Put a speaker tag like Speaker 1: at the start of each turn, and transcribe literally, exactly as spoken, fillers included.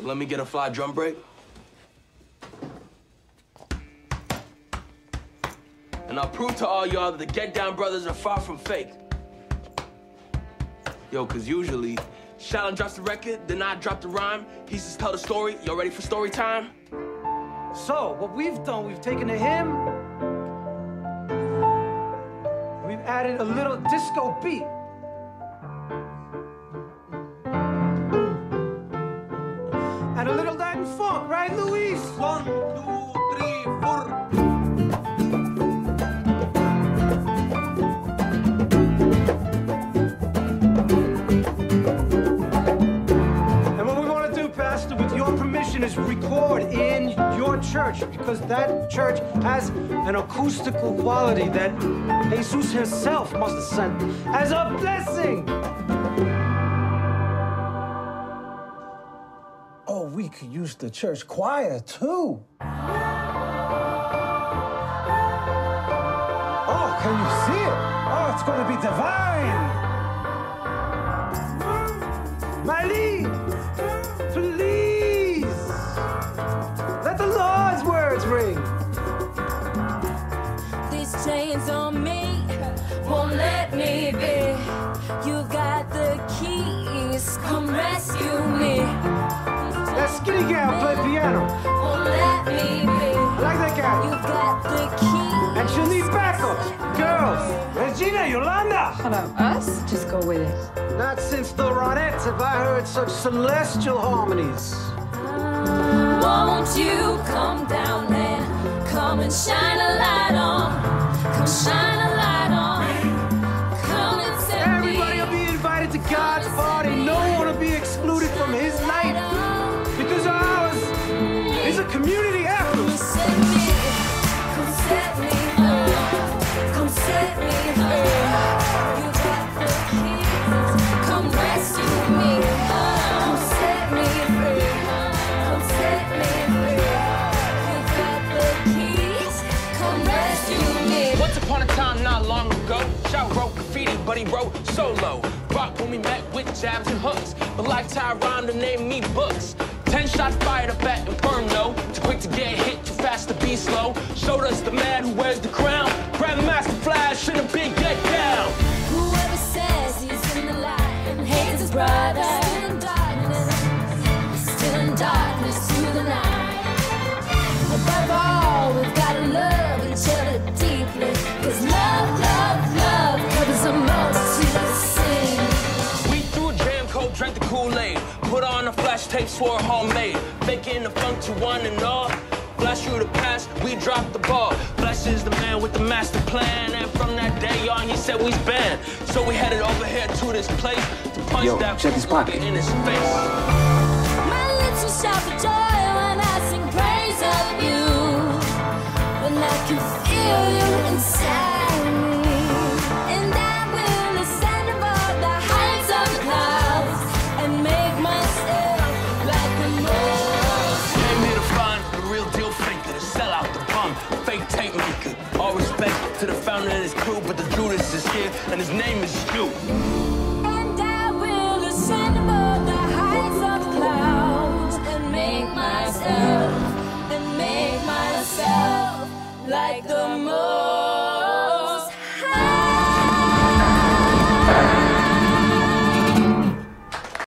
Speaker 1: Let me get a fly drum break. And I'll prove to all y'all that the Get Down Brothers are far from fake. Yo, cause usually, Shallon drops the record, then I drop the rhyme. He just tell the story. Y'all ready for story time?
Speaker 2: So, what we've done, we've taken a hymn, we've added a little disco beat. And a little Latin funk, right, Luis?
Speaker 3: One, two, three, four.
Speaker 2: Is record in your church, because that church has an acoustical quality that Jesus himself must have sent as a blessing.
Speaker 4: Oh, we could use the church choir too. Oh, can you see it? Oh, it's gonna be divine.
Speaker 2: Miley, please. Let the Lord's words ring.
Speaker 5: These chains on me won't let me be. You got the keys, come rescue me.
Speaker 2: That skinny gal play piano.
Speaker 5: Won't let me be.
Speaker 2: I like that guy.
Speaker 5: You got the keys.
Speaker 2: And she'll need backups. Girls, Regina, Yolanda.
Speaker 6: Hold on, us? Just go with it.
Speaker 2: Not since the Ronettes have I heard such celestial harmonies.
Speaker 5: Won't you come down and come and shine a light on? Come shine a light on. Come and set me.
Speaker 2: Everybody will be invited to God's party. No one will be excluded from his night. Because ours is a community effort.
Speaker 5: Come set me, come set me free. Come set me free. You got the keys. Come rescue me. Come set me free. Come set me free. You got the keys. Come rescue me.
Speaker 1: Once upon a time, not long ago, Shout wrote graffiti, but he wrote solo. Rock when we met with jabs and hooks, but lifetime rhymed to name me books. Ten shots fired up at Inferno, too quick to get hit, too fast to be slow. Showed us the man who wears the crown, Grandmaster Flash in a big Get Down.
Speaker 5: Whoever says he's in the light and hates his brother, still in darkness, still in darkness through the night. Above all, we've gotta love each other deeply, cause love, love, love covers a multitude of sin.
Speaker 1: We threw a jam coat, drank the Kool-Aid, put on a flash tape, swore homemade, faking the funk to one and all. Flash through the past, we dropped the ball. Flash is the man with the master plan, and from that day on, he said we's banned. So we headed over here to this place to punch
Speaker 7: Yo,
Speaker 1: that
Speaker 7: check his pocket.
Speaker 1: in his face.
Speaker 5: My lips will shout for joy when I sing praise of you, when I can feel you inside me, and I will ascend above the heights of the clouds and make myself like the moon.
Speaker 1: Came here to find the real deal faker, to sell out the bum, fake tape maker. All respect to the founder of this crew, but the Judas is here, and his name is you.